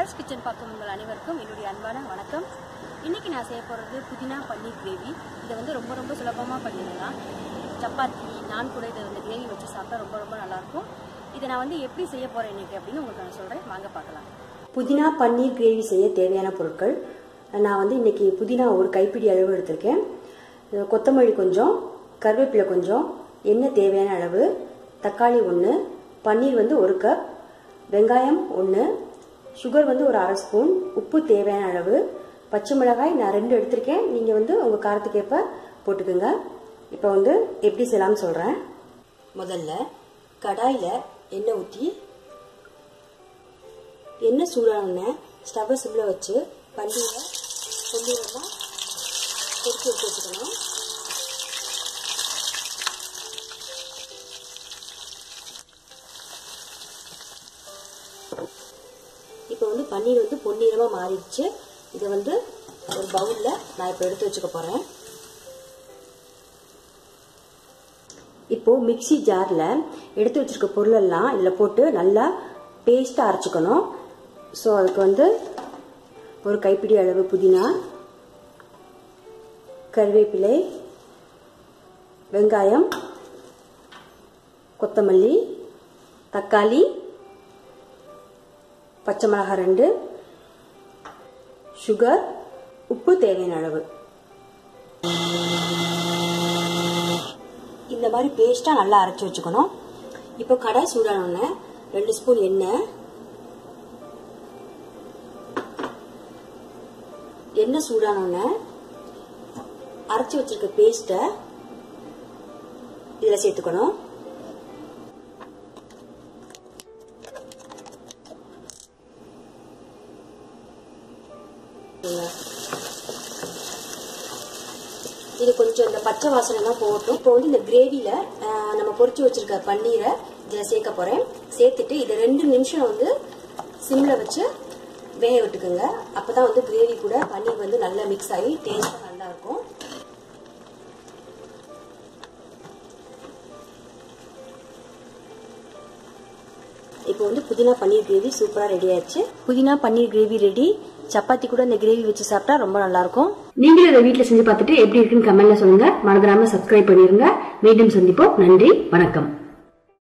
Colours kitchen பார்க்கும் உங்கள் அனைவருக்கும் என்னுடைய அன்பான வணக்கம். இன்றைக்கி நான் செய்ய போகிறது புதினா பன்னீர் கிரேவி. இதை வந்து ரொம்ப சுலபமாக பண்ணிடலாம். சப்பாத்தி நான் கூட இதை வந்து கிரேவி வச்சு சாப்பிட்டா ரொம்ப நல்லாயிருக்கும். இதை நான் வந்து எப்படி செய்ய போகிறேன் இன்றைக்கி அப்படின்னு உங்களுக்கு நான் சொல்கிறேன். வாங்க பார்க்கலாம். புதினா பன்னீர் கிரேவி செய்ய தேவையான பொருட்கள் நான் வந்து இன்றைக்கி புதினா ஒரு கைப்பிடி அளவு எடுத்திருக்கேன். கொத்தமல்லி கொஞ்சம், கருவேப்பிலை கொஞ்சம், எண்ணெய் தேவையான அளவு, தக்காளி 1, பன்னீர் வந்து 1 கப், வெங்காயம் 1, சுகர் வந்து ஒரு 1/2 ஸ்பூன், உப்பு தேவையான அளவு, பச்சை மிளகாய் நான் 2 எடுத்திருக்கேன். நீங்கள் வந்து உங்கள் காரத்துக்கேற்ப போட்டுக்கோங்க. இப்போ வந்து எப்படி செய்யலாம்னு சொல்கிறேன். முதல்ல கடாயில் எண்ணெய் ஊற்றி எண்ணெய் சூடான ஸ்டவ்வை சிம்மில் வச்சு பன்னீரை கொஞ்சமாக பொரிச்சு எடுத்து வச்சுக்கணும். இப்போ வந்து பன்னீர் வந்து பொன்னிறமாக மாறிடுச்சு. இதை வந்து ஒரு பவுலில் நான் இப்போ எடுத்து வச்சுக்க போகிறேன். இப்போது மிக்சி ஜாரில் எடுத்து வச்சுருக்க பொருளெல்லாம் இதில் போட்டு நல்லா பேஸ்ட்டாக அரைச்சிக்கணும். ஸோ அதுக்கு வந்து ஒரு கைப்பிடி அளவு புதினா, கருவேப்பிலை, வெங்காயம், கொத்தமல்லி, தக்காளி, பச்சை மிளகாய் 2, சுகர், உப்பு தேவையான அளவு. இந்த மாதிரி பேஸ்ட்டாக நல்லா அரைச்சி வச்சுக்கணும். இப்போ கடாய் சூடானோடனே 2 ஸ்பூன் எண்ணெய் சூடானோடனே அரைச்சி வச்சிருக்க பேஸ்ட்டை இதில் சேர்த்துக்கணும். இது கொஞ்சம் இந்த பச்சை வாசனை தான் போகட்டும். இப்போ வந்து இந்த கிரேவியில் நம்ம பொரிச்சு வச்சிருக்க பன்னீரை இதில் சேர்க்க போகிறேன். சேர்த்துட்டு இதை 2 நிமிஷம் வந்து சிம்மில் வச்சு வேக விட்டுக்குங்க. அப்போ தான் வந்து கிரேவி கூட பன்னீர் வந்து நல்லா மிக்ஸ் ஆகி டேஸ்ட்டாக நல்லா இருக்கும். இப்போ வந்து புதினா பன்னீர் கிரேவி சூப்பராக ரெடி ஆயிடுச்சு. புதினா பன்னீர் கிரேவி ரெடி. சப்பாத்தி கூட இந்த கிரேவி வச்சு சாப்பிட்டா ரொம்ப நல்லா இருக்கும். நீங்களும் இதை வீட்டில் செஞ்சு பார்த்துட்டு எப்படி இருக்குன்னு கமெண்ட்ல சொல்லுங்க. மறந்துடாம சப்ஸ்கிரைப் பண்ணிருங்க. மீண்டும் சந்திப்போம். நன்றி, வணக்கம்.